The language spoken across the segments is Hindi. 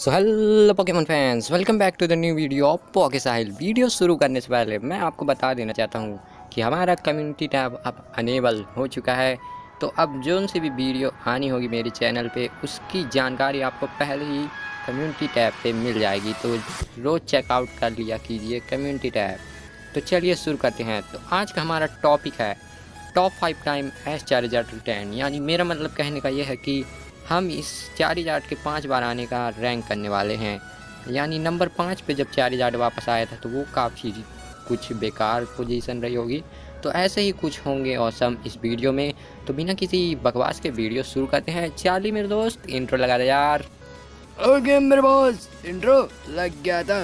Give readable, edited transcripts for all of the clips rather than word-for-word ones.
So hello Pokemon fans, welcome back to the new video of Poke Sahil. Video शुरू करने से पहले मैं आपको बता देना चाहता हूँ कि हमारा कम्युनिटी टैब अब अनेबल हो चुका है। तो अब जो सी भी वीडियो आनी होगी मेरे चैनल पे, उसकी जानकारी आपको पहले ही कम्युनिटी टैब पे मिल जाएगी। तो रोज़ चेकआउट कर लिया कीजिए कम्युनिटी टैब। तो चलिए शुरू करते हैं। तो आज का हमारा टॉपिक है top 5 time Ash Charizard return. यानी मेरा मतलब कहने का यह है कि हम इस चार्जर के 5 बार आने का रैंक करने वाले हैं। यानी नंबर 5 पे जब चार्जर वापस आया था तो वो काफ़ी कुछ बेकार पोजीशन रही होगी। तो ऐसे ही कुछ होंगे औसम इस वीडियो में। तो बिना किसी बकवास के वीडियो शुरू करते हैं। चार्ली मेरे दोस्त, इंट्रो लगा दे यार। ओके मेरे बॉस, इंट्रो लग गया था।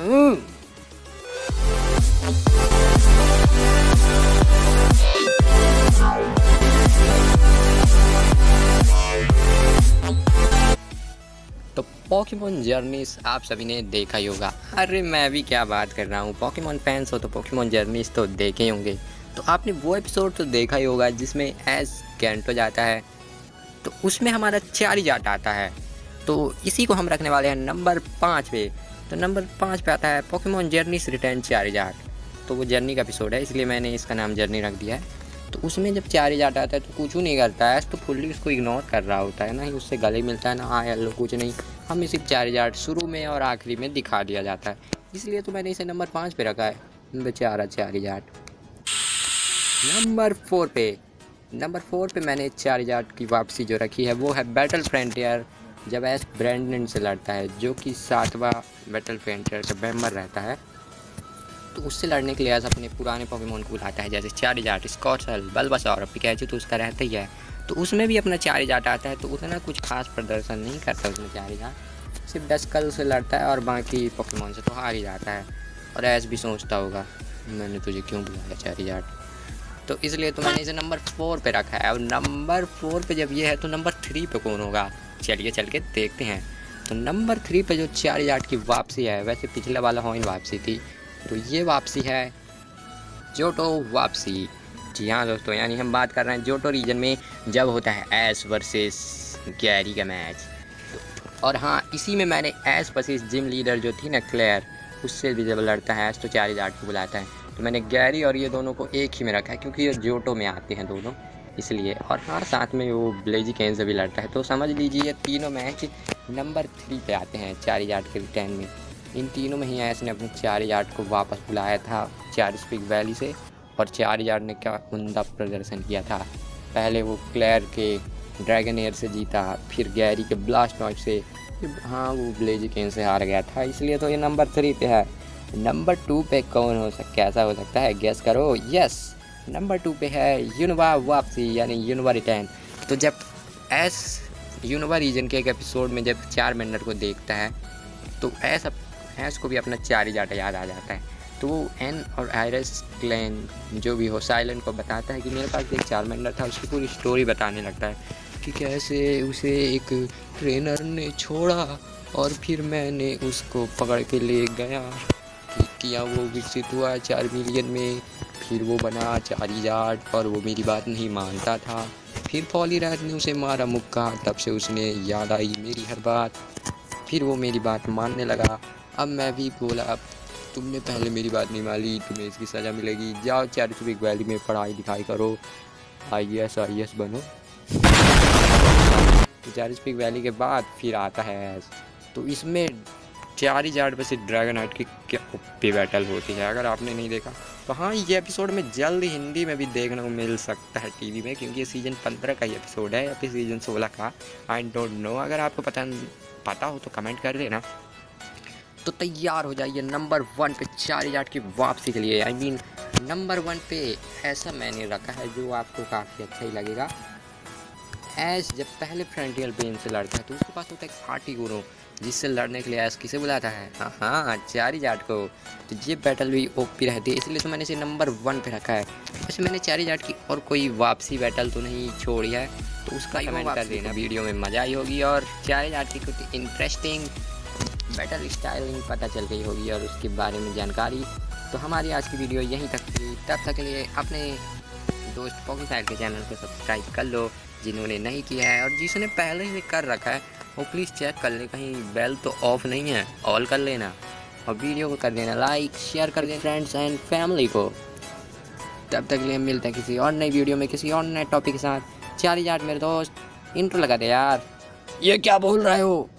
तो पोकेमॉन जर्नीस आप सभी ने देखा ही होगा। अरे मैं भी क्या बात कर रहा हूँ, पोकेमॉन फैंस हो तो पोकेमॉन जर्नीस तो देखे ही होंगे। तो आपने वो एपिसोड तो देखा ही होगा जिसमें एस कैंटो जाता है, तो उसमें हमारा चार्जर आता है। तो इसी को हम रखने वाले हैं नंबर 5 पे। तो नंबर 5 पे आता है पोकेमॉन जर्नीस रिटर्न चार्जर। तो वो जर्नी का एपिसोड है, इसलिए मैंने इसका नाम जर्नी रख दिया है। तो उसमें जब चार्जर आता है तो कुछ नहीं करता है, तो फुल्ली उसको इग्नोर कर रहा होता है, ना ही उससे गले मिलता है, ना हाँ हेलो कुछ नहीं। हमें सिर्फ चार्जर शुरू में और आखिरी में दिखा दिया जाता है, इसलिए तो मैंने इसे नंबर 5 पे रखा है। बेचारा चार्जर। नंबर 4 पे मैंने चार्जर की वापसी जो रखी है वो है बैटल फ्रंटियर। जब एस ब्रैंडन से लड़ता है, जो कि 7वां बैटल फ्रंटियर का मेंबर रहता है, तो उससे लड़ने के लिए एस अपने पुराने पोकेमॉन को बुलाता है, जैसे चार्जर, स्कॉर्चल, बल्बासौर और पिकाचू। तो उसका रहता ही है। तो उसमें भी अपना चार्जर आता है, तो उतना कुछ खास प्रदर्शन नहीं करता उसमें चार्जर, सिर्फ डस्कल से लड़ता है और बाकी पोकेमॉन से तो हार ही जाता है। और एस भी सोचता होगा मैंने तुझे क्यों बुलाया चार्जर। तो इसलिए तो मैंने इसे नंबर 4 पे रखा है। और नंबर 4 पे जब ये है तो नंबर 3 पे कौन होगा, चलिए चल के देखते हैं। तो नंबर 3 पे जो चार्जर की वापसी है, वैसे पिछले वाला हॉइन वापसी थी, तो ये वापसी है जोटो वापसी। जी हाँ दोस्तों, यानी हम बात कर रहे हैं जोटो रीजन में जब होता है एस वर्सेस गैरी का मैच। और हाँ, इसी में मैंने एस वर्सेस जिम लीडर जो थी ना क्लेयर, उससे भी जब लड़ता है एस तो चार्जर को बुलाता है। तो मैंने गैरी और ये दोनों को एक ही में रखा है क्योंकि ये जोटो में आते हैं दोनों, इसलिए। और हाँ, साथ में वो ब्लेजिकेन से भी लड़ता है। तो समझ लीजिए ये तीनों मैच नंबर 3 पे आते हैं चार्जर के रिटर्न में। इन तीनों में ही एस ने अपने चार्जर को वापस बुलाया था चार्जस्पिक वैली से, और चार्जर ने क्या उमदा प्रदर्शन किया था। पहले वो क्लेयर के ड्रैगन एयर से जीता, फिर गैरी के ब्लास्ट नॉइट से, हाँ वो ब्लेजिकेन से हार गया था, इसलिए तो ये नंबर 3 पे है। नंबर 2 पे कौन हो सकता, कैसा हो सकता है, गेस करो। यस, नंबर 2 पे है यूनोवा वापसी, यानी यूनोवा रिटर्न। तो जब एस यूनोवा रीजन के एक एपिसोड में जब चारमेंडर को देखता है, तो एस को भी अपना चार्जर याद आ जाता है। तो वो एन और आयरस क्लैन जो भी हो साइलेंट को बताता है कि मेरे पास एक चारमेंडर था। उसकी पूरी स्टोरी बताने लगता है कि कैसे उसे एक ट्रेनर ने छोड़ा और फिर मैंने उसको पकड़ के ले गया, किया वो विकसित हुआ 4 मिलियन में, फिर वो बना चार्जर और वो मेरी बात नहीं मानता था। फिर पॉलीरैथ ने उसे मारा मुक्का, तब से उसने याद आई मेरी हर बात, फिर वो मेरी बात मानने लगा। अब मैं भी बोला अब तुमने पहले मेरी बात नहीं मानी, तुम्हें इसकी सज़ा मिलेगी, जाओ चार्जस्पिक वैली में पढ़ाई लिखाई करो, IAS बनो। तो चार्जस्पिक वैली के बाद फिर आता है एस। तो इसमें चार्जर पे से ड्रैगनाइट की क्या ओपी बैटल होती है, अगर आपने नहीं देखा तो हाँ, ये एपिसोड में जल्द हिंदी में भी देखने को मिल सकता है टीवी में, क्योंकि ये सीज़न 15 का ही एपिसोड है या फिर सीज़न 16 का, आई डोंट नो। अगर आपको पता हो तो कमेंट कर देना। तो तैयार हो जाइए नंबर 1 पे चार्जर की वापसी के लिए। आई मीन नंबर 1 पे ऐसा मैंने रखा है जो आपको काफ़ी अच्छा ही लगेगा। एस जब पहले फ्रंटियर पेन से लड़ता है तो उसके पास होता है एक आर्टिगोनो, जिससे लड़ने के लिए एस किसे बुलाता है, हाँ चार्जर को। तो ये बैटल भी ओपी रहती है, इसलिए तो मैंने इसे नंबर 1 पे रखा है। वैसे मैंने चार्जर की और कोई वापसी बैटल तो नहीं छोड़ी है, तो उसका कमेंट कर देना, वीडियो में मज़ा आई होगी और चार्जर की कुछ इंटरेस्टिंग बैटल स्टाइलिंग पता चल गई होगी और उसके बारे में जानकारी। तो हमारी आज की वीडियो यहीं तक थी, तब तक के लिए अपने दोस्त पोके साहिल के चैनल को सब्सक्राइब कर लो। जिन्होंने नहीं किया है और जिसने पहले से कर रखा है वो प्लीज़ चेक कर ले, कहीं बेल तो ऑफ नहीं है, ऑल कर लेना और वीडियो को कर देना लाइक, शेयर कर देना फ्रेंड्स एंड फैमिली को। तब तक के लिए मिलते हैं किसी और नई वीडियो में किसी और नए टॉपिक के साथ। 4000 मेरे दोस्त, इंट्रो लगा दे यार। ये क्या बोल रहे हो?